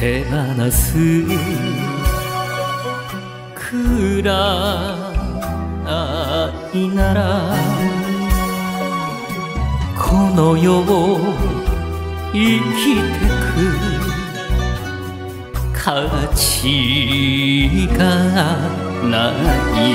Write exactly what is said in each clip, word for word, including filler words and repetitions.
手放すくらいならこの世を生きてく価値がない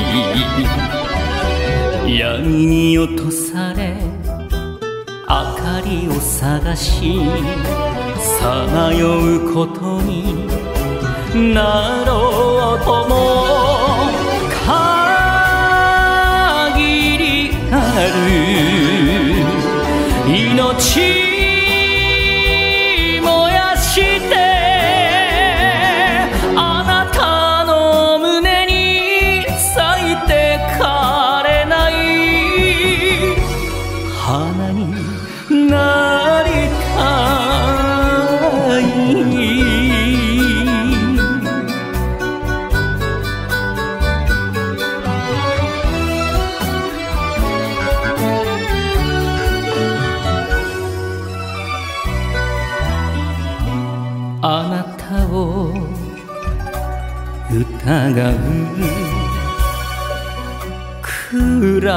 闇に落とされ明かりを探しさまようことになろうとも限りある命燃やしてあなたの胸に咲いて枯れない花になりたいあなたを疑うくら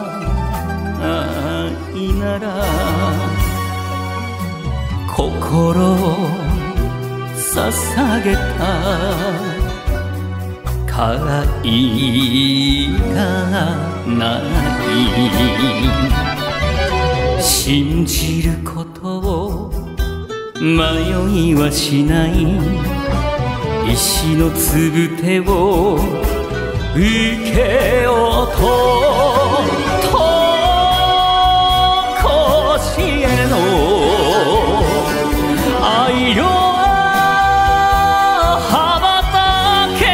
いなら心を捧げた甲斐がない信じることを迷いはしない石のつぶてを受けようととこしへの愛よ羽ばたけ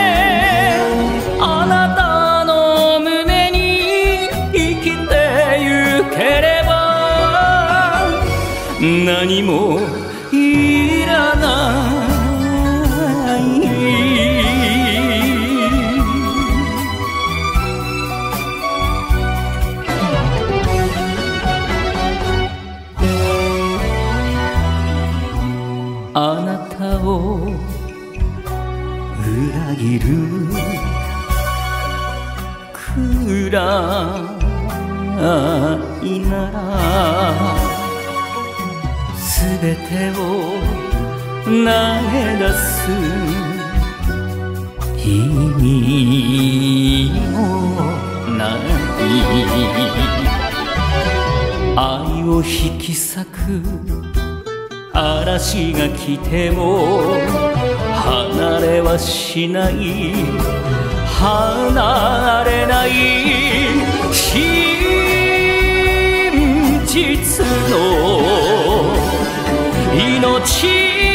あなたの胸に生きてゆければ何もいらないあなたを裏切るくらいならすべてを投げ出す意味もない愛を引き裂く嵐が来ても離れはしない離れない真実の命